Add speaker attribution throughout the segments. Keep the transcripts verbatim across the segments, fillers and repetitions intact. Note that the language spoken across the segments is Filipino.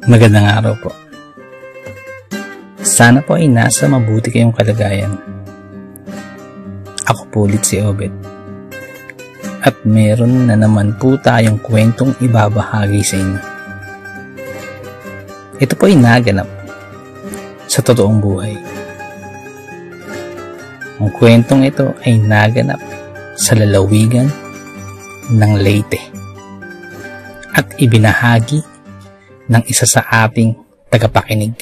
Speaker 1: Magandang araw po. Sana po ay nasa mabuti kayong kalagayan. Ako po ulit si Obet. At meron na naman po tayong kwentong ibabahagi sa inyo. Ito po ay naganap sa totoong buhay. Ang kwentong ito ay naganap sa lalawigan ng Leyte at ibinahagi ng isa sa ating tagapakinig.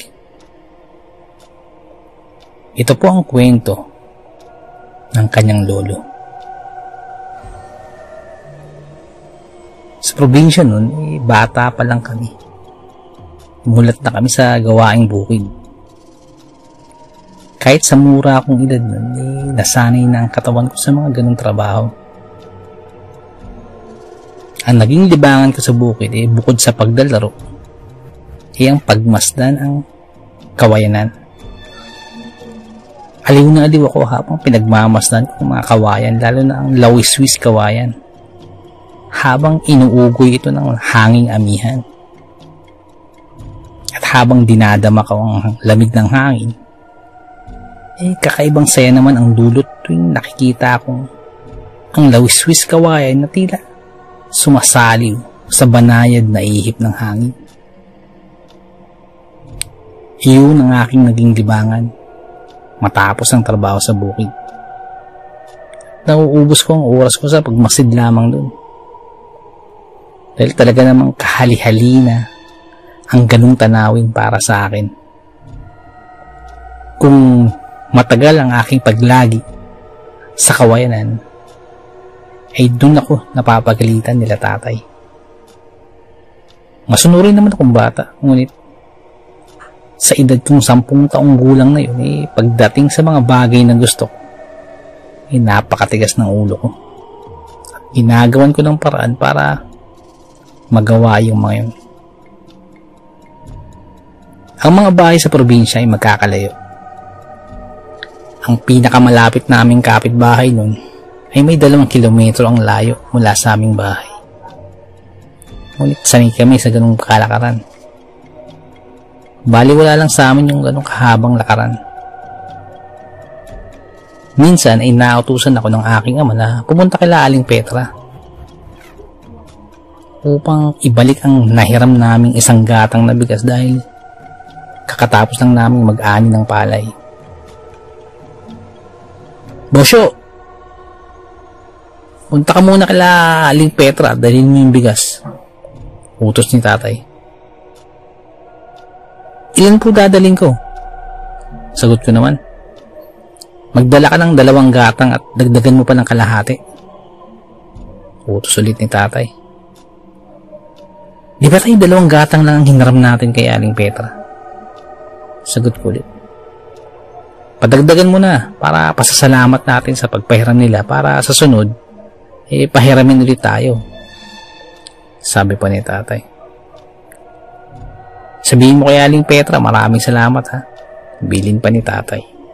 Speaker 1: Ito po ang kwento ng kanyang lolo. Sa probinsya nun, eh, bata pa lang kami. Mulat na kami sa gawaing bukid. Kahit sa mura akong edad nun, eh, nasanay na ang katawan ko sa mga ganong trabaho. Ang naging libangan ko sa bukid, eh, bukod sa paglalaro, eh, ang pagmasdan ang kawayanan. Aliw na aliw ako habang pinagmamasdan ko ang mga kawayan, lalo na ang lawiswis kawayan, habang inuugoy ito ng hanging amihan. At habang dinadama ko ang lamig ng hangin, eh kakaibang saya naman ang dulot tuwing nakikita akong ang lawiswis kawayan na tila sumasaliw sa banayad na ihip ng hangin. Iyon ang aking naging libangan matapos ang trabaho sa bukid. Nauubos ko ang oras ko sa pagmasid lamang doon. Dahil talaga namang kahali-hali na ang ganung tanawin para sa akin. Kung matagal ang aking paglagi sa kawayanan, ay doon ako napapagalitan nila tatay. Masunurin naman akong bata, ngunit sa edad kong sampung taong gulang na yun, eh, pagdating sa mga bagay na gusto ko, eh, napakatigas ng ulo ko. At ginagawan ko ng paraan para magawa yung mga yun. Ang mga bahay sa probinsya ay magkakalayo. Ang pinakamalapit naming kapitbahay nun ay may dalawang kilometro ang layo mula sa aming bahay. Ngunit sanay kami sa ganung kalakaran. Bali wala lang sa amin yung ganong kahabang lakaran. Minsan ay nautusan ako ng aking ama na pumunta kila Aling Petra upang ibalik ang nahiram naming isang gatang na bigas dahil kakatapos lang naming mag-ani ng palay. Bosyo, punta ka muna kila Aling Petra at dalhin mo yung bigas, utos ni tatay. Ilan po dadaling ko? Sagot ko naman. Magdala ka ng dalawang gatang at dagdagan mo pa ng kalahati. Utos ulit ni tatay. Di ba tayo dalawang gatang lang ang hinaram natin kay Aling Petra? Sagot ko ulit. Padagdagan mo na para pasasalamat natin sa pagpahiram nila para sa sunod, eh pahiramin ulit tayo. Sabi pa ni tatay. Sabihin mo kay Aling Petra, maraming salamat ha. Bilin pa ni tatay.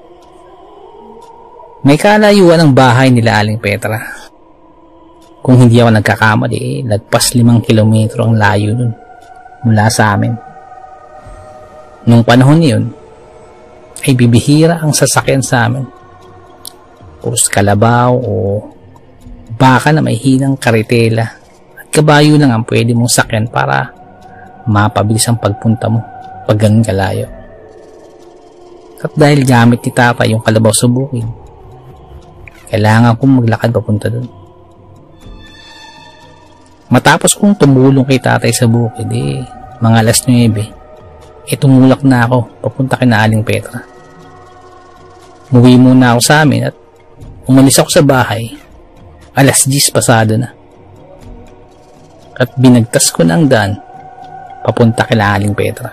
Speaker 1: May kalayuan ang bahay nila Aling Petra. Kung hindi ako nagkakamali, eh, lagpas limang kilometro ang layo nun mula sa amin. Nung panahon niyon, ay bibihira ang sasakyan sa amin. Puros kalabaw o baka na may hinang karitela at kabayo lang ang pwede mong sakyan para mapabilis ang pagpunta mo pag ganun kalayo. At dahil gamit ni tata yung kalabaw sa bukid, kailangan kong maglakad papunta doon. Matapos kong tumulong kay tatay sa bukid, eh, mga alas nuwebe, eh tumulak na ako papunta kina Aling Petra. Muwi muna ako sa amin at umalis ako sa bahay alas diyes pasado na. At binagtas ko na ang daan papunta kila Aling Petra.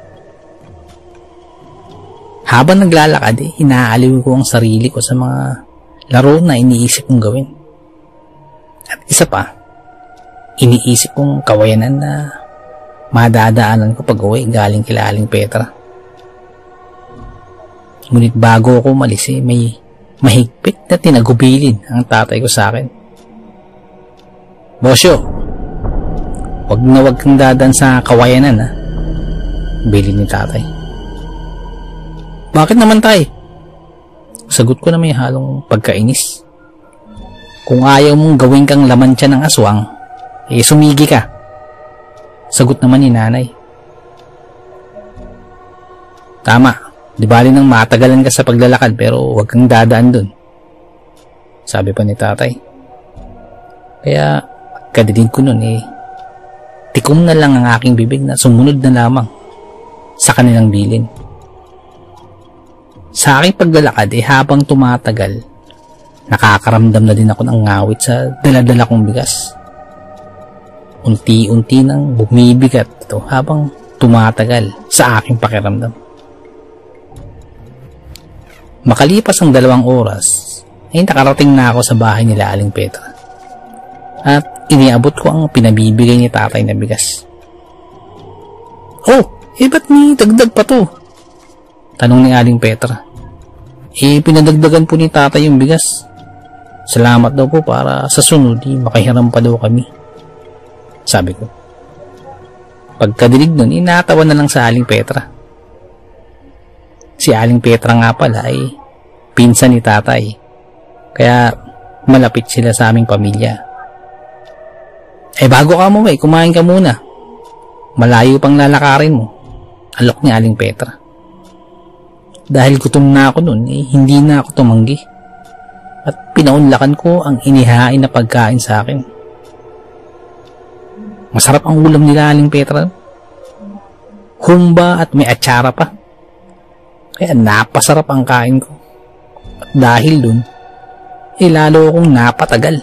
Speaker 1: Habang naglalakad, eh, inaaliw ko ang sarili ko sa mga laro na iniisip kong gawin. At isa pa, iniisip kong kawayanan na madadaanan ko pag uwi galing kila Aling Petra. Ngunit bago ako umalis, eh, may mahigpit na tinagubilin ang tatay ko sa akin. "Bosyo, wag na wag kang dadan sa kawayanan ha. Huwag mo nang iisip yung kawayanan. Dahil ito, eh, bilin ni tatay. Bakit naman tay? Sagot ko na may halong pagkainis. Kung ayaw mong gawin kang laman tiyan ng aswang, eh sumigi ka. Sagot naman ni nanay. Tama, di bali nang matagalan ka sa paglalakad pero huwag kang dadaan dun. Sabi pa ni tatay. Kaya kadidig ko nun eh, tikom na lang ang aking bibig na sumunod na lamang sa kanilang bilin. Sa aking paglalakad eh habang tumatagal, nakakaramdam na din ako ng ngawit sa daladala kong bigas. Unti-unti nang bumibigat ito habang tumatagal sa aking pakiramdam. Makalipas ang dalawang oras, ay nakarating na ako sa bahay nila Aling Petra. At iniabot ko ang pinabibigay ni tatay na bigas. Oh, eh ba't ni dagdag pa to? Tanong ni Aling Petra. Eh pinadagdagan po ni tatay yung bigas. Salamat daw po para sa sunod eh, makahiram pa daw kami. Sabi ko. Pagkadinig nun, inatawa na lang sa Aling Petra. Si Aling Petra nga pala ay pinsan ni tatay. Kaya malapit sila sa aming pamilya. Eh bago ka mo eh, kumain ka muna. Malayo pang lalakarin mo. Alok ni Aling Petra. Dahil gutom na ako nun, eh, hindi na ako tumanggi. At pinaunlakan ko ang inihain na pagkain sa akin. Masarap ang ulam nila Aling Petra. Humba at may atsara pa. Kaya napasarap ang kain ko. At dahil dun, eh lalo akong napatagal.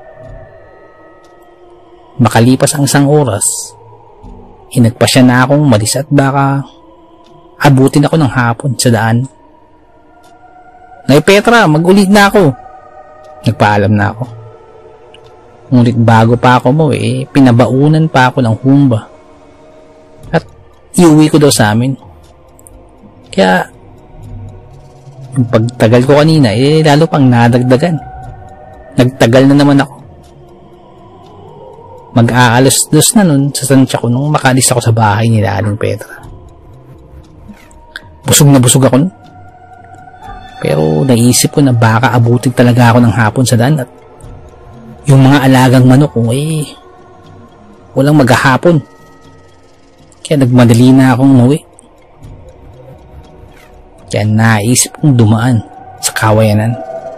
Speaker 1: Makalipas ang isang oras, hinagpasya na akong malis at baka abutin ako ng hapon sa daan. Nay Petra, mag-ulit na ako. Nagpaalam na ako. Ngunit bago pa ako mo eh, pinabaunan pa ako ng humba. At iuwi ko daw sa amin. Kaya, yung pagtagal ko kanina eh, lalo pang nadagdagan. Nagtagal na naman ako. Mag-aalas-dos na nun sa tansya ko nung makalis ako sa bahay nila Aling Petra. Busog na busog ako nun. Pero naisip ko na baka abutin talaga ako ng hapon sa daan at yung mga alagang manok ko eh walang maghahapon. Kaya nagmadali na akong umuwi. Kaya naisip kong dumaan sa Kawayanan.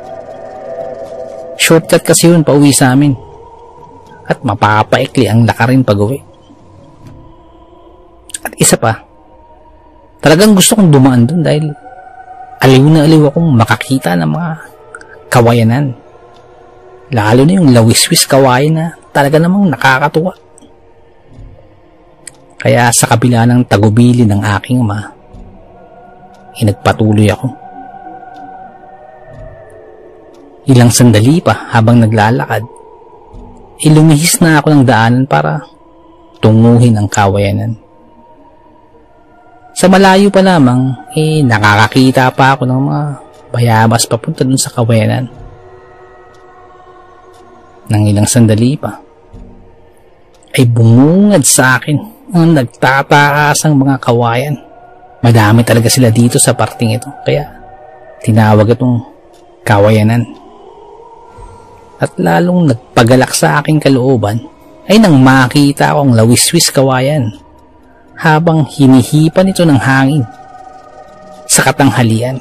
Speaker 1: Shortcut kasi yun pauwi sa amin. At mapapaikli ang lakarin pag-uwi. At isa pa, talagang gusto kong dumaan dun dahil aliw na aliw akong makakita ng mga kawayanan. Lalo na yung lawiswis kawayan na talaga namang nakakatuwa. Kaya sa kabila ng tagubili ng aking ama, inagpatuloy ako. Ilang sandali pa habang naglalakad, ilumihis na ako ng daanan para tunguhin ang kawayanan. Sa malayo pa lamang, eh nakakakita pa ako ng mga bayabas papunta dun sa kawayanan. Nang ilang sandali pa, ay bumungad sa akin ang nagtataasang mga kawayan. Madami talaga sila dito sa parting ito, kaya tinawag itong kawayanan. At lalong nagpagalak sa aking kalooban ay nang makita ko ang lawiswis kawayan habang hinihipan ito ng hangin sa katanghalian.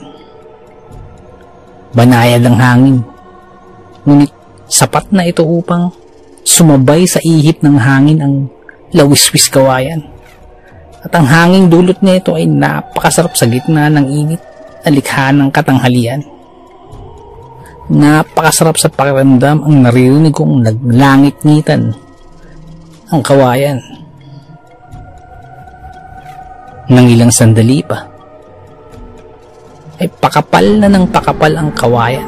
Speaker 1: Banayad ang hangin, ngunit sapat na ito upang sumabay sa ihip ng hangin ang lawiswis kawayan. At ang hanging dulot nito ay napakasarap sa gitna ng init na likha ng katanghalian. Napakasarap sa pakiramdam ang naririnig kong naglangit-ngitan ang kawayan. Nang ilang sandali pa, ay pakapal na ng pakapal ang kawayan.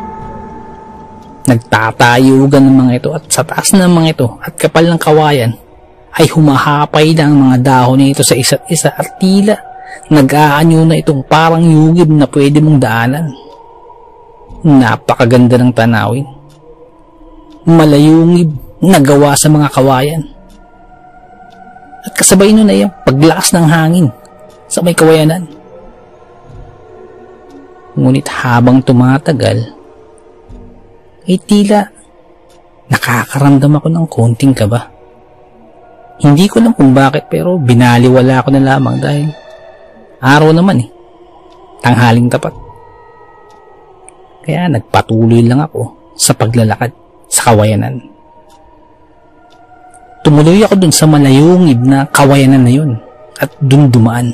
Speaker 1: Nagtatayugan ng mga ito at sa taas ng mga ito at kapal ng kawayan ay humahapay na ang mga dahon nito sa isa't isa at tila nag-aanyo na itong parang yugib na pwede mong daanan. Napakaganda ng tanawin. Malayungib na gawa sa mga kawayan. At kasabay nun ay ang paglakas ng hangin sa may kawayanan. Ngunit habang tumatagal, ay tila nakakaramdam ako ng konting kaba. Hindi ko alam kung bakit, pero binaliwala ko na lamang dahil araw naman eh, tanghaling tapat. Kaya nagpatuloy lang ako sa paglalakad sa kawayanan. Tumuloy ako dun sa malayungib na kawayanan na yun at dun dumaan.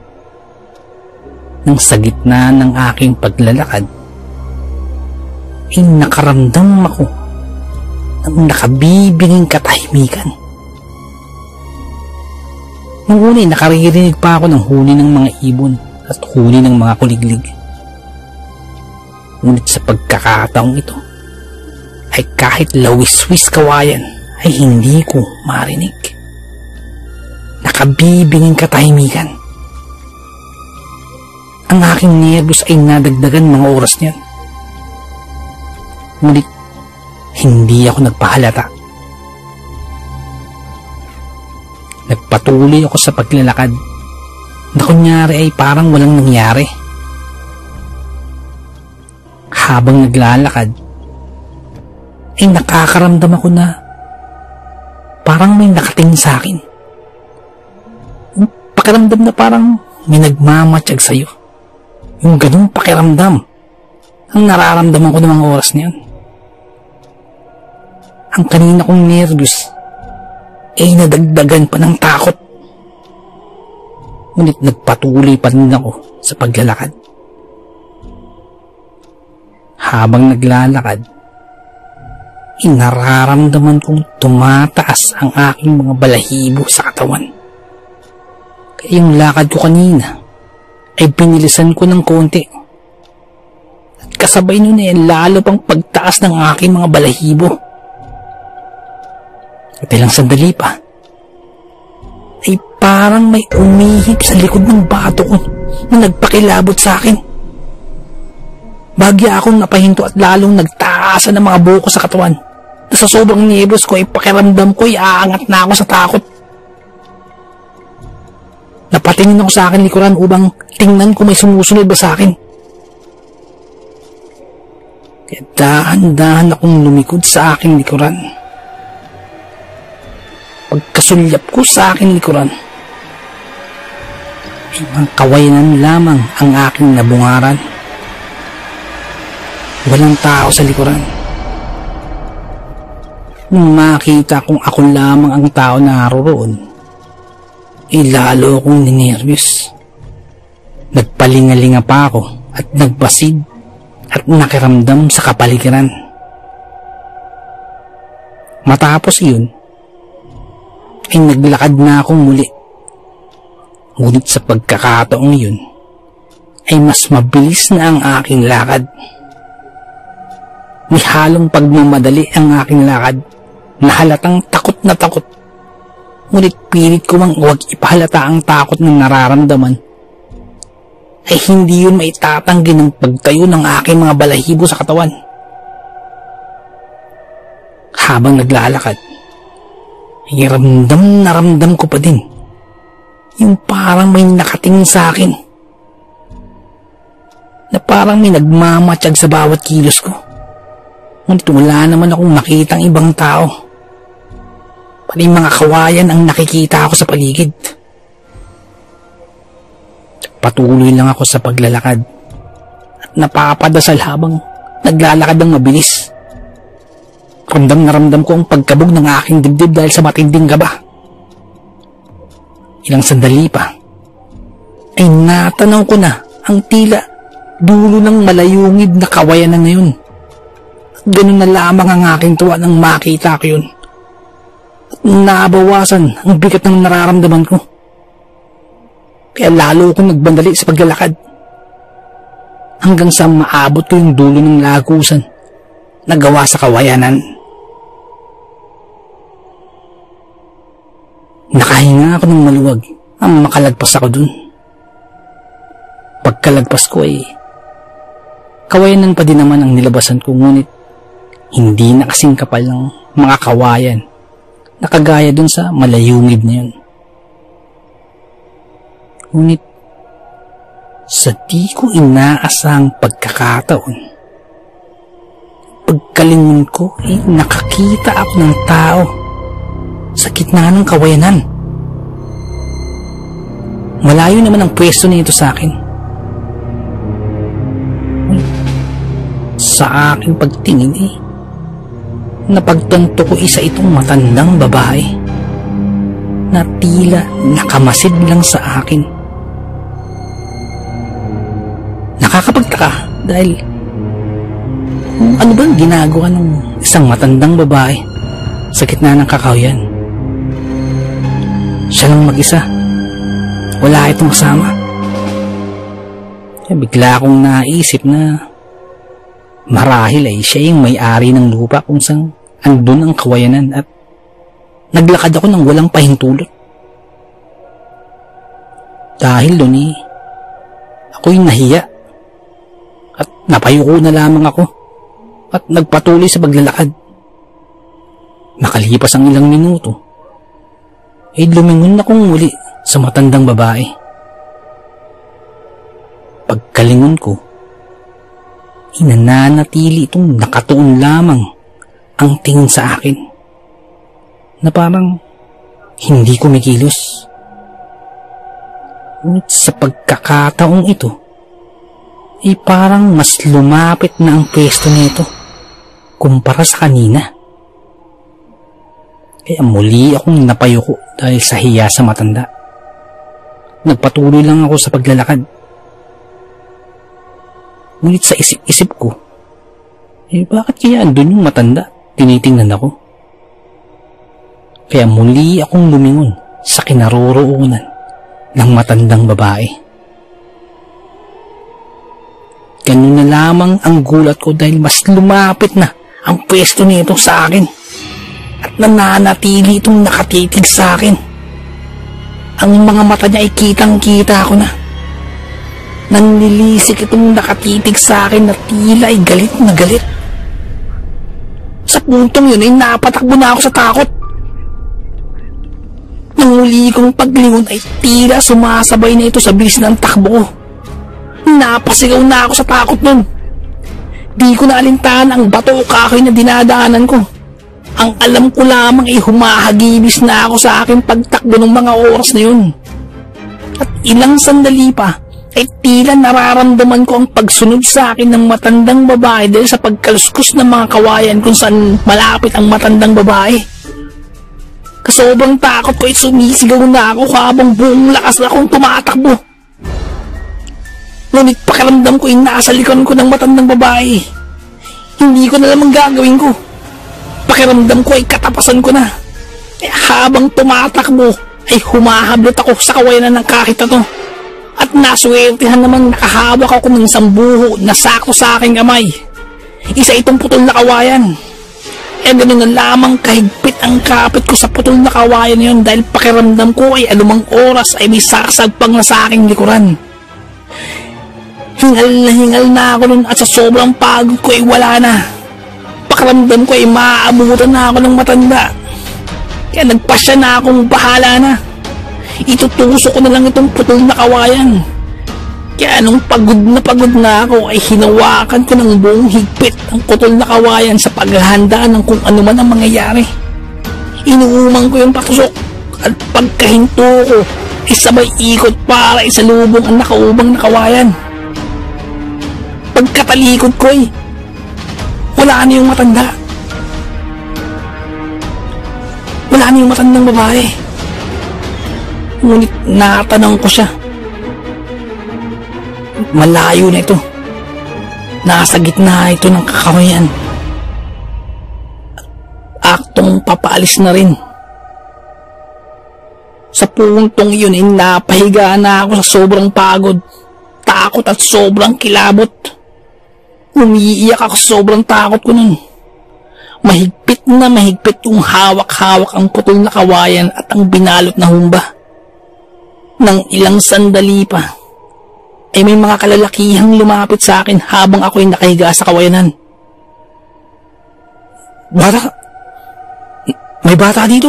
Speaker 1: Nang sa gitna ng aking paglalakad, ay nakaramdam ako ng nakabibinging katahimikan. Nung una, nakaririnig pa ako ng huni ng mga ibon at huni ng mga kuliglig. Ngunit sa pagkakataong ito, ay kahit lawis-wis kawayan, ay hindi ko marinig. Nakabibinging katahimikan. Ang aking nervous ay nadagdagan mga oras niyan. Ngunit hindi ako nagpahalata. Nagpatuloy ako sa paglalakad na kunyari ay parang walang nangyari. Habang naglalakad, ay nakakaramdam ako na parang may nakatingin sa akin. Pakiramdam na parang may nagmamatsyag sa'yo. Yung ganung pakiramdam ang nararamdaman ko ng mga oras niyan. Ang kanina kong nervous ay nadagdagan pa ng takot. Ngunit nagpatuloy pa rin ako sa paglalakad. Habang naglalakad, inararamdaman kong tumataas ang aking mga balahibo sa katawan. Kaya yung lakad ko kanina ay binilisan ko ng konti. At kasabay nun ay lalo pang pagtaas ng aking mga balahibo. At ilang sandali pa, ay parang may umihip sa likod ng bato ko na nagpakilabot sa akin. Bagya akong napahinto at lalong nagtaasan ng mga buko sa katawan. Na sa sobrang nervous ko ay pakiramdam ko ay aangat na ako sa takot. Napatingin ako sa akin likuran upang tingnan kung may sumusunod ba sa akin. Kaya dahan-dahan akong lumikod sa aking likuran. Pagkasulyap ko sa aking likuran, ay mga kawayanan lamang ang aking nabungaran. Walang tao sa likuran. Nung makita kong ako lamang ang tao na naroon, ay lalo akong ninervyos. Nagpalingalinga pa ako at nagbasid at nakiramdam sa kapaligiran. Matapos iyon, ay naglakad na akong muli. Ngunit sa pagkakataong iyon, ay mas mabilis na ang aking lakad. May halong pagmamadali ang aking lakad na halatang takot na takot. Ngunit pilit ko mang huwag ipahalata ang takot ng nararamdaman, ay hindi yun maitatanggi ng pagtayo ng aking mga balahibo sa katawan. Habang naglalakad, ay ramdam na ramdam ko pa din yung parang may nakatingin sa akin, na parang may nagmamatsyag sa bawat kilos ko. Ngunit wala naman akong makitang ibang tao. Pati mga kawayan ang nakikita ako sa paligid. Patuloy lang ako sa paglalakad at napapadasal habang naglalakad ng mabilis. Ramdam na ramdam ko ang pagkabog ng aking dibdib dahil sa matinding kaba. Ilang sandali pa, ay natanaw ko na ang tila dulo ng malayungib na kawayanan na yun. Ganun na lamang ang aking tuwa nang makita ko yun. At nabawasan ang bigat ng nararamdaman ko. Kaya lalo akong nagbandali sa paglalakad. Hanggang sa maabot ko yung dulo ng lagusan na gawa sa kawayanan. Nakahinga ako ng maluwag ang makalagpas ako dun. Pagkalagpas ko ay kawayanan pa din naman ang nilabasan ko, ngunit hindi na kasing kapal ng mga kawayan na kagaya dun sa malayungib na yun. Ngunit Sa di ko inaasang pagkakataon, pagkalingon ko ay nakakita ako ng tao sa gitna ng kawayanan. Malayo naman ang pwesto nito sa akin. Sa aking pagtingin eh, napagtanto ko isa itong matandang babae na tila nakamasid lang sa akin. Nakakapagtaka dahil ano ba ang ginagawa ng isang matandang babae sa gitna ng kakahuyan? Siya lang mag-isa. Wala itong kasama. Kaya bigla akong naisip na marahil ay siya yung may-ari ng lupa kung saan andun ang kawayanan at naglakad ako ng walang pahintulot. Dahil doon eh, ako'y nahiya at napayuko na lamang ako at nagpatuloy sa paglalakad. Makalipas ang ilang minuto, ay lumingon akong muli sa matandang babae. Pagkalingon ko, inananatili itong nakatuon lamang ang tingin sa akin na parang hindi kumikilos. Ngunit sa pagkakataong ito, ay parang mas lumapit na ang pwesto nito kumpara sa kanina. Kaya muli akong napayuko dahil sa hiya sa matanda. Nagpatuloy lang ako sa paglalakad. Ngunit sa isip-isip ko, eh bakit kaya andun yung matanda? Tinitingnan ako. Kaya muli akong lumingon sa kinaroroonan ng matandang babae. Ganun na lamang ang gulat ko dahil mas lumapit na ang pwesto nito sa akin at nananatili itong nakatitig sa akin. Ang mga mata niya ay kitang-kita ko na. Nanlilisik itong nakatitig sa akin na tila ay galit na galit. Sa puntong yun ay napatakbo na ako sa takot. Nang muli kong paglingon ay tila sumasabay na ito sa bilis ng takbo ko. Napasigaw na ako sa takot nun. Di ko na alintahan ang bato o kahoy na dinadaanan ko. Ang alam ko lamang ay humahagibis na ako sa aking pagtakbo ng mga oras na yun. At ilang sandali pa ay tila nararamdaman ko ang pagsunod sa akin ng matandang babae dahil sa pagkaluskus ng mga kawayan kung saan malapit ang matandang babae. Kasobrang takot ko ay sumisigaw na ako habang buong lakas na akong tumatakbo. Ngunit pakiramdam ko ay nasa likuran ko ng matandang babae. Hindi ko na lamang gagawin ko. Pakiramdam ko ay katapasan ko na. Eh, habang tumatakbo ay humahablot ako sa kawayanan ng kahit na to. At naswertihan naman nakahawak ako ng isang buho na sako sa aking kamay. Isa itong putol na kawayan. Eh ganoon na lamang kahigpit ang kapit ko sa putol na kawayan na yun dahil pakiramdam ko ay anumang oras ay may sasagpang na sa aking likuran. Hingal na hingal na ako nun at sa sobrang pagod ko ay wala na. Pakiramdam ko ay maaabutan na ako ng matanda. Kaya nagpasya na akong bahala na. Itutusok ko na lang itong putol na kawayan. Kaya nung pagod na pagod na ako ay hinawakan ko ng buong higpit ang putol na kawayan sa paghahanda ng kung ano man ang mangyayari. Inuumang ko yung patusok at pagkahinto ko ay sabay ikot para isalubong ang nakaubang na kawayan. Pagkatalikod ko ay wala na yung matanda. Wala na yung matandang babae. Ngunit natanong ko siya. Malayo na ito. Nasa gitna ito ng kakawayan. Aktong papaalis na rin. Sa puntong yun ay napahiga na ako sa sobrang pagod, takot at sobrang kilabot. Umiiyak ako sa sobrang takot ko nun. Mahigpit na mahigpit kong hawak-hawak ang putol na kawayan at ang binalot na humba. Nang ilang sandali pa, ay may mga kalalakihang lumapit sa akin habang ako'y nakahiga sa kawayanan. Bata! May bata dito!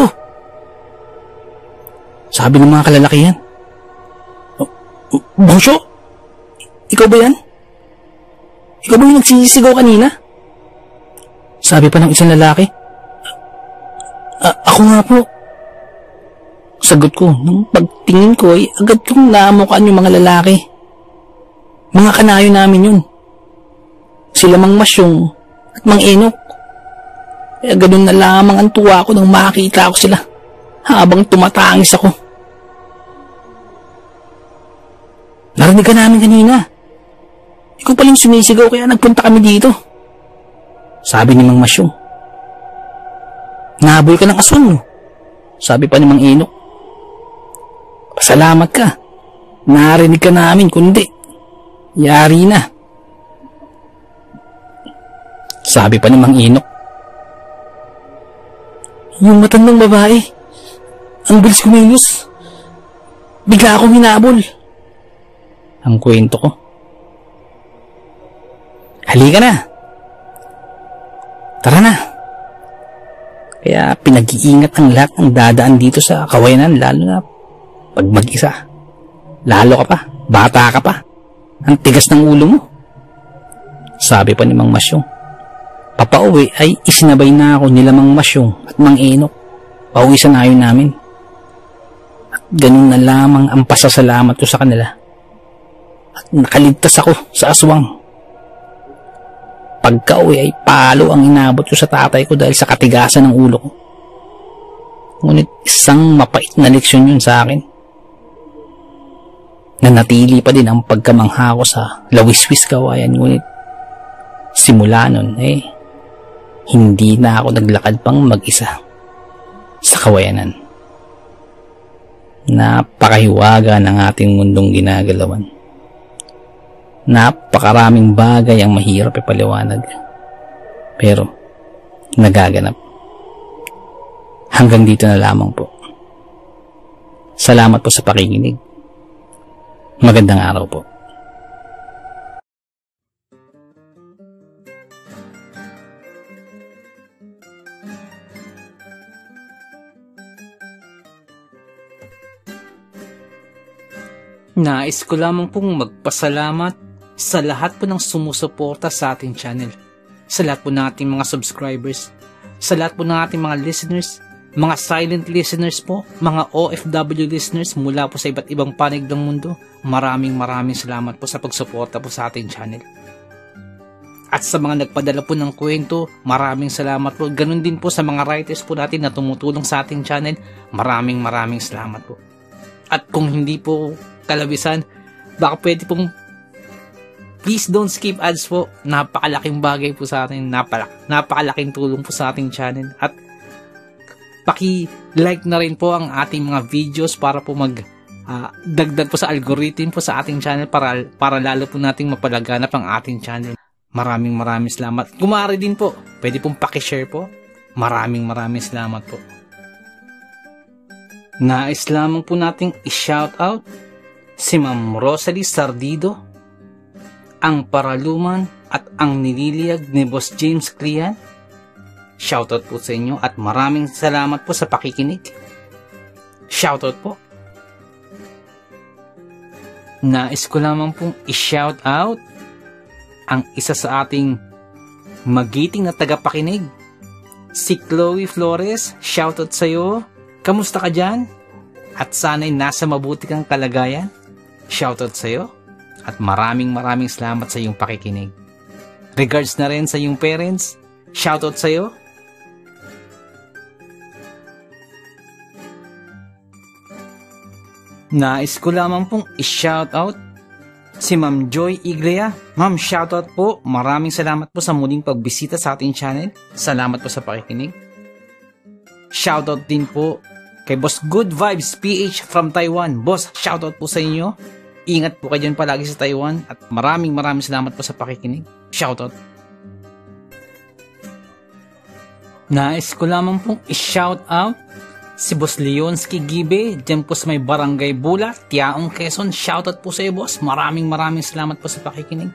Speaker 1: Sabi ng mga kalalakihan. Bongso! ikaw ba yan? Ikaw ba yung nagsisigaw kanina? Sabi pa ng isang lalaki. A- ako nga po. Sagot ko, nung pagtingin ko ay agad kong naamukaan yung mga lalaki. Mga kanayo namin yun. Sila Mang Masyong at Mang Enok. Kaya ganun na lamang ang tuwa ko nang makita ko sila habang tumatangis ako. Narinig ka namin kanina. Ikaw paling sumisigaw kaya nagpunta kami dito. Sabi ni Mang Masyong. Nahabol ka ng aswang no? Sabi pa ni Mang Enok. Pasalamat ka. Narinig ka namin kundi yari na. Sabi pa ni Mang Enok. Yung matandang babae, ang bilis kumilos. Bigla akong hinabol. Ang kwento ko. Halika na. Tara na. Kaya pinag-iingat ang lahat ng dadaan dito sa kawayanan, lalo na pag mag-isa. Lalo ka pa, bata ka pa. Ang tigas ng ulo mo. Sabi pa ni Mang Masyong. Papauwi ay isinabay na ako nila Mang Masyong at Mang Enok. Pauwi sa nayon namin. At ganun na lamang ang pasasalamat ko sa kanila. At nakaligtas ako sa aswang. Pagka-uwi ay palo ang inabot ko sa tatay ko dahil sa katigasan ng ulo ko. Ngunit isang mapait na leksyon yun sa akin. Nanatili pa din ang pagkamangha ko sa lawiswis kawayan, ngunit simula nun eh hindi na ako naglakad pang mag-isa sa kawayanan. Napakahiwaga ng ating mundong ginagalawan. Napakaraming bagay ang mahirap ipaliwanag, pero nagaganap. Hanggang dito na lamang po. Salamat po sa pakikinig. Magandang araw po. Nais ko lamang pong magpasalamat sa lahat po ng sumusuporta sa ating channel, sa lahat po ng ating mga subscribers, sa lahat po ng ating mga listeners, mga silent listeners po, mga O F W listeners mula po sa iba't ibang panig ng mundo. Maraming maraming salamat po sa pagsuporta po sa ating channel. At sa mga nagpadala po ng kwento, maraming salamat po. Ganun din po sa mga writers po natin na tumutulong sa ating channel. Maraming maraming salamat po. At kung hindi po kalabisan, baka pwede pong please don't skip ads po. Napakalaking bagay po sa atin. Napalak, napakalaking tulong po sa ating channel. At paki-like na rin po ang ating mga videos para po mag uh, dagdag po sa algorithm po sa ating channel para, para lalo po nating mapalaganap ang ating channel. Maraming maraming salamat. Kung maaari din po, pwede pong paki-share po. Maraming maraming salamat po. Nais lamang po nating i-shoutout si Ma'am Rosalie Sardido, ang paraluman at ang nililiyag ni Boss James Clian. Shoutout po sa inyo at maraming salamat po sa pakikinig. Shoutout po. Nais ko lamang pong i-shoutout ang isa sa ating magiting na tagapakinig, si Chloe Flores. Shoutout sa iyo. Kamusta ka dyan? At sana'y nasa mabuti kang kalagayan. Shoutout sa iyo. At maraming maraming salamat sa iyong pakikinig. Regards na rin sa iyong parents. Shoutout sa iyo. Nais ko lamang pong i-shoutout si Ma'am Joy Iglesia. Ma'am, shoutout po. Maraming salamat po sa muling pagbisita sa ating channel. Salamat po sa pakikinig. Shoutout din po kay Boss Good Vibes P H from Taiwan. Boss, shoutout po sa inyo. Ingat po kayo dyan palagi sa Taiwan. At maraming maraming salamat po sa pakikinig. Shoutout. Nais ko lamang pong i-shoutout si Boss Leonsky Gibe, dyan po sa may Barangay Bula, Tiaong, Quezon. Shoutout po sa iyo, boss. Maraming maraming salamat po sa pakikinig.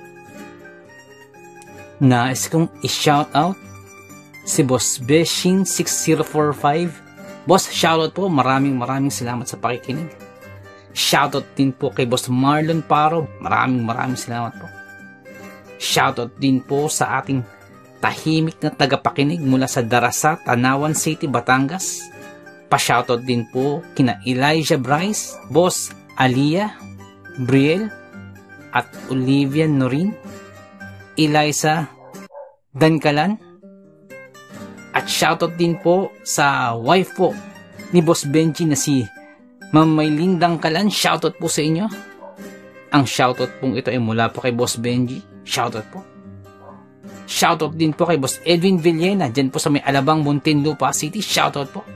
Speaker 1: Nais kong i-shoutout si Boss Beshin six zero four five. Boss, shoutout po. Maraming maraming salamat sa pakikinig. Shoutout din po kay Boss Marlon Paro. Maraming maraming salamat po. Shoutout din po sa ating tahimik na tagapakinig mula sa Darasa, Tanawan City, Batangas. Pa-shoutout din po kina Elijah Bryce, Boss Alia, Briel, at Olivia Norin, Eliza Dankalan. At shoutout din po sa wife po ni Boss Benji na si Ma'am Maylin Dangkalan. Shoutout po sa inyo. Ang shoutout pong ito ay mula po kay Boss Benji. Shoutout po. Shoutout din po kay Boss Edwin Villena dyan po sa may Alabang, Muntinlupa City. Shoutout po.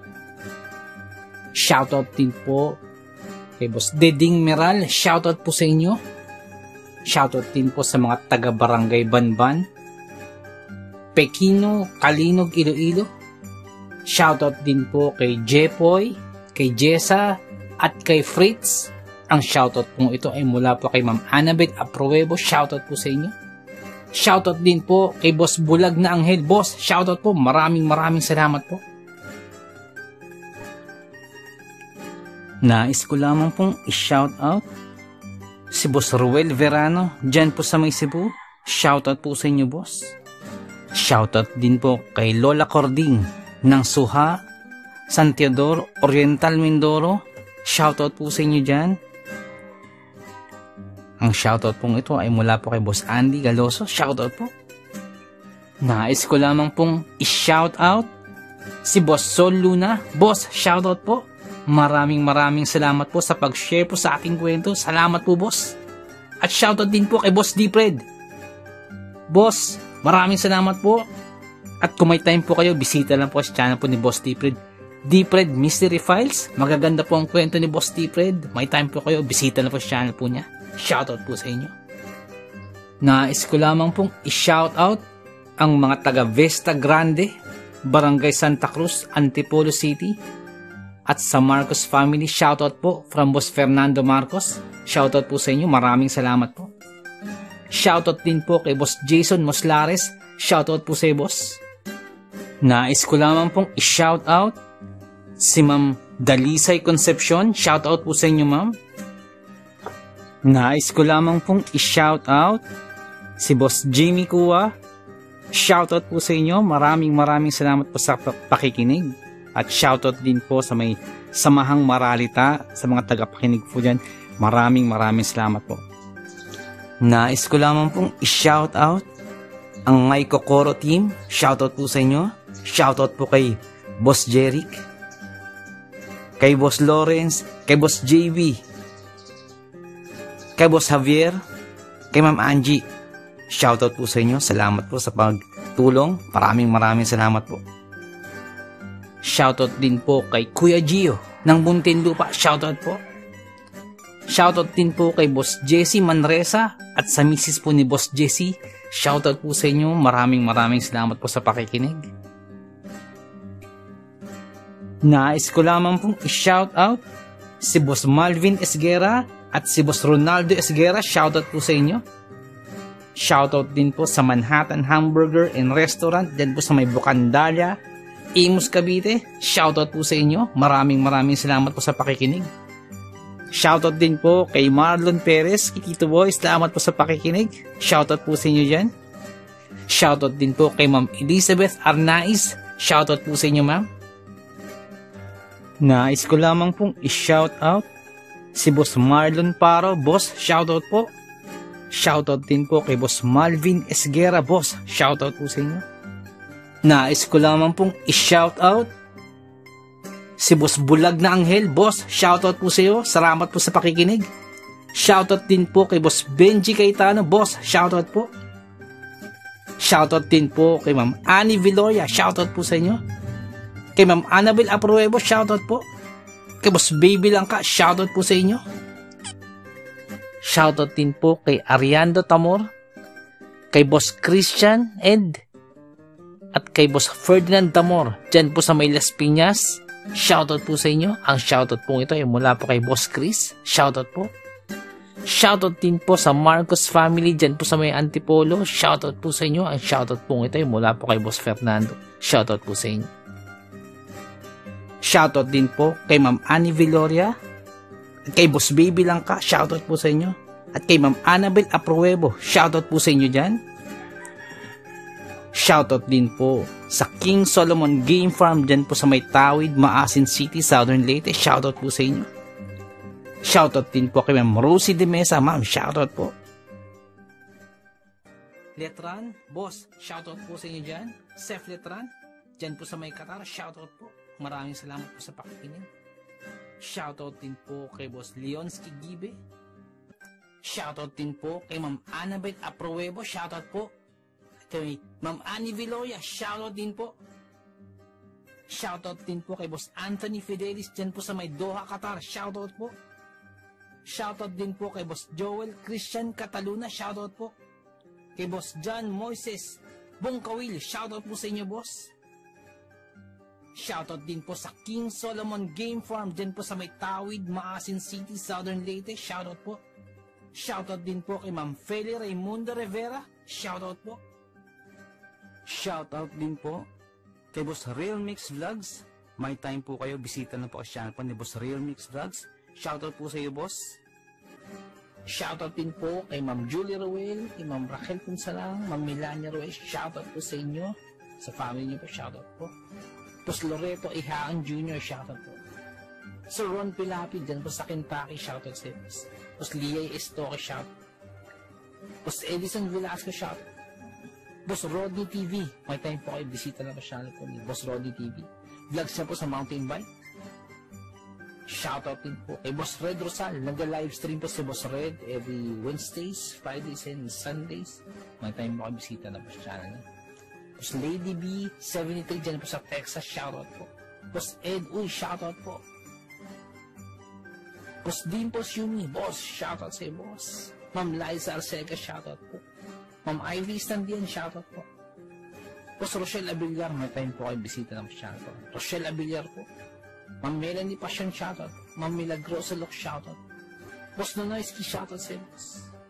Speaker 1: Shoutout din po kay Boss Deding Meral. Shoutout po sa inyo. Shoutout din po sa mga taga-barangay Banban, Pekino, Kalinog, Iloilo. Shoutout din po kay Jepoy, kay Jessa, at kay Fritz. Ang shoutout po ito ay mula po kay Ma'am Annabeth Apruebo. Shoutout po sa inyo. Shoutout din po kay Boss Bulag na Anghel. Boss, shoutout po. Maraming maraming salamat po. Nais ko lamang pong i-shoutout si Boss Ruel Verano dyan po sa may Cebu. Shoutout po sa inyo, boss. Shoutout din po kay Lola Cording ng Suha, San Teodoro, Oriental, Mindoro. Shoutout po sa inyo dyan. Ang shoutout pong ito ay mula po kay Boss Andy Galoso. Shoutout po. Nais ko lamang pong i-shoutout si Boss Sol Luna. Boss, shoutout po. Maraming maraming salamat po sa pag-share po sa aking kwento. Salamat po, boss. At shoutout din po kay Boss Dipred. Boss, maraming salamat po. At kung may time po kayo, bisita lang po sa channel po ni Boss Dipred. Dipred Mystery Files. Magaganda po ang kwento ni Boss Dipred. May time po kayo, bisita lang po sa channel po niya. Shoutout po sa inyo. Nais ko lamang pong i-shoutout ang mga taga Vesta Grande, Barangay Santa Cruz, Antipolo City, at sa Marcos family. Shoutout po from Boss Fernando Marcos. Shoutout po sa inyo. Maraming salamat po. Shoutout din po kay Boss Jason Moslares. Shoutout po sa iyo, boss. Nais ko lamang pong i-shoutout si Ma'am Dalisay Concepcion. Shoutout po sa inyo, ma'am. Nais ko lamang pong i-shoutout si Boss Jimmy Kua. Shoutout po sa inyo. Maraming maraming salamat po sa pakikinig. At shoutout din po sa may Samahang Maralita, sa mga tagapakinig po dyan. Maraming maraming salamat po. Nais ko lamang pong i-shoutout ang My Kokoro team. Shoutout po sa inyo. Shoutout po kay Boss Jeric, kay Boss Lawrence, kay Boss J V, kay Boss Javier, kay Ma'am Angie. Shoutout po sa inyo. Salamat po sa pagtulong. Maraming maraming salamat po. Shoutout din po kay Kuya Gio ng Muntinlupa. Shoutout po. Shoutout din po kay Boss Jesse Manresa at sa misis po ni Boss Jesse. Shoutout po sa inyo. Maraming maraming salamat po sa pakikinig. Nais ko lamang pong i-shoutout si Boss Malvin Esguera at si Boss Ronaldo Esguera. Shoutout po sa inyo. Shoutout din po sa Manhattan Hamburger and Restaurant dyan po sa may Bucandalia, Imus, Cavite. Shoutout po sa inyo. Maraming maraming salamat po sa pakikinig. Shoutout din po kay Marlon Perez, Tito Boy. Salamat po sa pakikinig. Shoutout po sa inyo dyan. Shoutout din po kay Ma'am Elizabeth Arnaiz. Shoutout po sa inyo, ma'am. Nais ko lamang pong i-shoutout si Boss Marlon Paro. Boss, shoutout po. Shoutout din po kay Boss Malvin Esguera. Boss, shoutout po sa inyo. Nais ko lamang pong i-shoutout si Boss Bulag na Anghel. Boss, shoutout po sa iyo. Salamat po sa pakikinig. Shoutout din po kay Boss Benji Cayetano. Boss, shoutout po. Shoutout din po kay Ma'am Annie Villoria. Shoutout po sa inyo. Kay Ma'am Annabel Apruebo. Shoutout po. Kay Boss Baby Langka. Shoutout po sa inyo. Shoutout din po kay Ariando Tamor, kay Boss Christian Ed, at kay Boss Ferdinand Tamor dyan po sa may Las Piñas. Shoutout po sa inyo. Ang shoutout po ito ay mula po kay Boss Chris. Shoutout po. Shoutout din po sa Marcos family dyan po sa may Antipolo. Shoutout po sa inyo. Ang shoutout po ito ay mula po kay Boss Fernando. Shoutout po sa inyo. Shoutout din po kay Ma'am Annie Villoria, At kay Boss Baby lang ka, shoutout po sa inyo. At kay Ma'am Annabel Apruebo, shoutout po sa inyo dyan. Shoutout din po sa King Solomon Game Farm dyan po sa may Tawid, Maasin City, Southern Leyte. Shoutout po sa inyo. Shoutout din po kay Ma'am Rosie de Mesa. Ma'am, shoutout po. Letran, boss, shoutout po sa inyo dyan. Sef Letran, dyan po sa may Qatar, shoutout po. Maraming salamat po sa pakikinig. Shoutout din po kay Boss Leonski Gibe. Shoutout din po kay Ma'am Annabel Apruebo. Shoutout po. Kay Ma'am Annie Villoya. Shoutout din po. Shoutout din po kay Boss Anthony Fidelis dyan po sa may Doha, Qatar. Shoutout po. Shoutout din po kay Boss Joel Christian Cataluna. Shoutout po. Kay Boss John Moises Bongkawil. Shoutout po sa inyo, boss. Shoutout din po sa King Solomon Game Farm dyan po sa may Tawid, Maasin City, Southern Leyte. Shoutout po. Shoutout din po kay Ma'am Feli Raimundo Rivera. Shoutout po. Shoutout din po kay Boss Real Mix Vlogs. May time po kayo, bisita na po ang channel po ni Boss Real Mix Vlogs. Shoutout po sa iyo, boss. Shoutout din po kay Ma'am Julie Ruel, kay Ma'am Raquel Punsalang, Ma'am Melania Ruel. Shoutout po sa inyo. Sa family niyo po, shoutout po. Boss Loreto Ihaan Junior, shoutout po. Sir Ron Pilapi, dyan po sa Kentucky, shoutout sa iyo. Boss Liay Estoque, shoutout. Boss Edison Velasco, shoutout. Boss Rodney T V, may time po kayo, bisita na po channel po ni Boss Rodney T V. Vlogs siya po sa mountain bike. Shoutout din po kay Boss Red Rosal. Nag-livestream po si Boss Red every Wednesdays, Fridays, and Sundays. May time po kayo, bisita na po sa channel niya. Boss Lady B seventy-three dyan po sa Texas, shoutout po. Boss Ed Uy, shoutout po. Boss Dimples Yumi, boss, shoutout sa iyo, boss. Ma'am Liza Arcega, shoutout po. Ma'am Ivy Standian, shoutout po. Boss Rochelle Abillar, may time po kayo, bisita na po sa channel po. Rochelle Abillar po. Ma'am Melanie Passion, shoutout. Ma'am Milagrosa Look, shoutout. Boss Nonoyski, shoutout sa iyo, boss.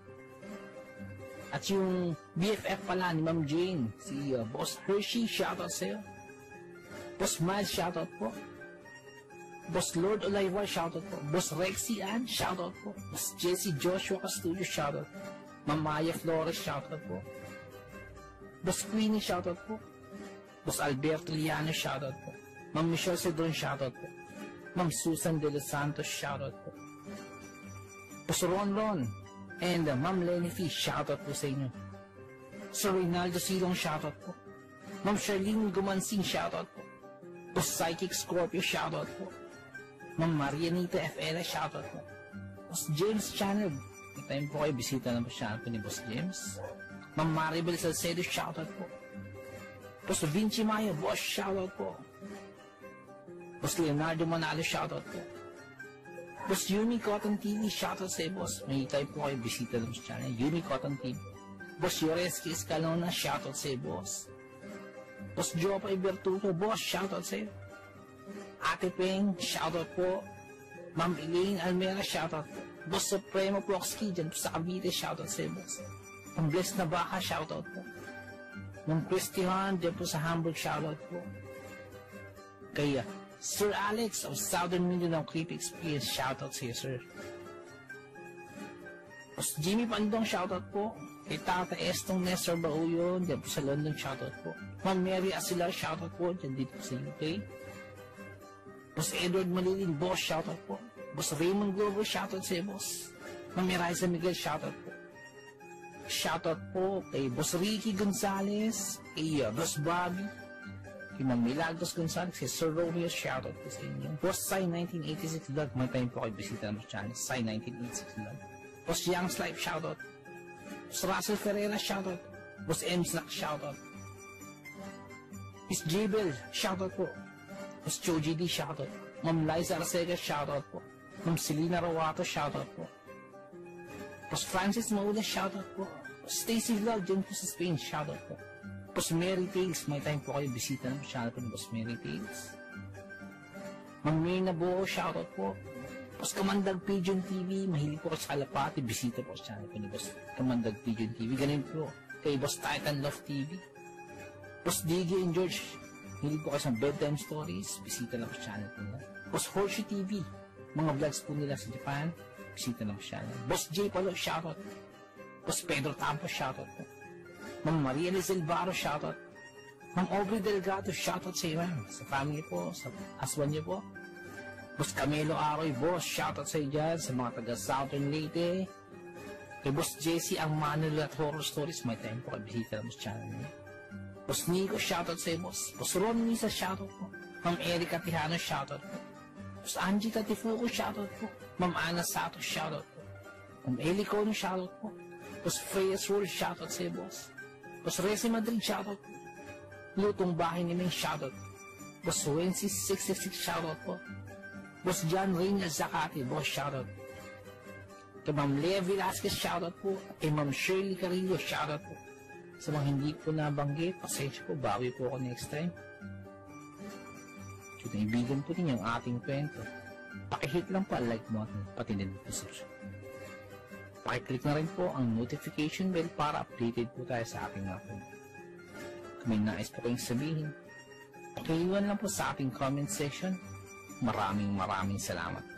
Speaker 1: At yung B F F pala ni Ma'am Jane, si uh, Boss Hershey, shoutout sa'yo. Boss Miles, shoutout po. Boss Lord Olivar, shoutout po. Boss Rexy Ann, shoutout po. Boss Jesse Joshua Castillo, shoutout po. Ma'am Maya Flores, shoutout po. Boss Queenie, shoutout po. Boss Alberto Liano, shoutout po. Ma'am Michelle Cedron, shoutout po. Ma'am Susan De Los Santos, shoutout po. Boss Ron Ron, and uh, Ma'am Lenny Fish, shoutout po sa inyo. Sir Reynaldo Silong, shoutout po. Ma'am Charlene Gumansing, shoutout po. Boss Psychic Scorpio, shoutout po. Ma'am Marianita F L, shoutout po. Boss James Channel, may time po kayo, bisita na po channel po ni Boss James. Ma'am Maribel Salcedo, shoutout po. Boss Vinci Maya, boss, shoutout po. Boss Leonardo Manalo, shoutout po. Boss Yumi Cotton T V, shoutout sa iyo, boss. May type po kayo, bisita lang sa channel. Yumi Cotton T V. Boss Yoreski Escalona, shoutout sa iyo, boss. Boss Jopay Bertuco, boss, shoutout sa iyo. Ate Peng, shoutout po. Ma'am Elaine Almera, shoutout po. Boss Supremo Proxky, dyan po sa Cavite, shoutout sa iyo, boss. Ang Bless na Baka, shoutout po. Ma'am Christy Han, dyan po sa Hamburg, shoutout po. Kaya, Sir Alex of Southern Mindanao Creepy Experience, shoutout sa iyo, sir. Boss Jimmy Pandong, shoutout po. Kay Tata Estong Nestor Bauyon, dyan po sa London, shoutout po. Ma'am Mary Asilar, shoutout po, dyan dito sa U K. Boss Edward Malilin, boss, shoutout po. Boss Raymond Glover, shoutout sa iyo, boss. Ma'am Miraiza Miguel, shoutout po. Shoutout po kay Boss Ricky Gonzalez, kay uh, Boss Bobby, kay Ma'am Milagros Gonzalez, kay Sir Romeo, shoutout po sa inyo. Boss Sai nineteen eighty-six Vlog, may time po kayo bisita ng channel, Sai nineteen eighty-six Vlog. Boss Young's Life, shoutout. Boss Russell Ferreira, shoutout. Boss M. Snack, shoutout. Miss Jabel, shoutout po. Boss Joji D, shoutout. Ma'am Liza Arcega, shoutout po. Ma'am Selena Rawato, shoutout po. Boss Francis Maula, shoutout po. Boss Stacy Vlog, dyan po sa Spain, shoutout po. Boss Mary Tales, may time po kayo bisita ng channel po ng Boss Mary Tales. Ma'am Mirna Buo, shoutout po. Boss Kamandag Pigeon T V, mahilig po sa kalapati, bisita po sa channel po ni Boss Kamandag Pigeon T V. Ganun po kay Boss Titan Love T V. Boss Diggy and George, mahilig po kayo sa bedtime stories, bisita lang po sa channel po nila. Boss Horsey T V, mga vlogs po nila sa Japan, bisita lang siya. Boss J Palo, shoutout. Boss Pedro Tampo, shoutout po. Ma'am Maria Lizel Barro, shoutout. Ma'am Aubrey Delgado, shoutout sa iyo, ma'am. Sa family po, sa husband niyo po. Boss Camelo Aroy, boss, shoutout sa iyo dyan, sa mga taga Southern Leyte. Kay Boss Jesse, ang Manuel at Horror Stories, may time po, kabisita lang sa channel niyo. Boss Nico, shoutout sa iyo, boss. Boss Ron Misa, shoutout po. Ma'am Erica Tijano, shoutout po. Boss Angie Tatifuco, shoutout po. Ma'am Ana Sato, shoutout po. Ma'am Eli Cono, shoutout po. Boss Freya Sword, shoutout sa iyo, boss. Boss Resi Madrid, shoutout po. Lutong Bahay ni Ming, shoutout po. Boss Wency sixty-six, shoutout po. Boss John Reyna Zakati, boss, shoutout. Kay Ma'am Lea Velasquez, shoutout po. Kay Ma'am Shirley Carillo, shoutout po. Sa mga hindi po nabanggit, pasensya po, bawi po ako next time. Kung naibigan po ninyo ang ating kwento, pakihit lang po ang like mo at pati din po sa Pakiclick na rin po ang notification bell para updated po tayo sa ating mga kwento. Kung may nais po kayong sabihin, pakiiwan lang po sa ating comment section. Maraming maraming salamat.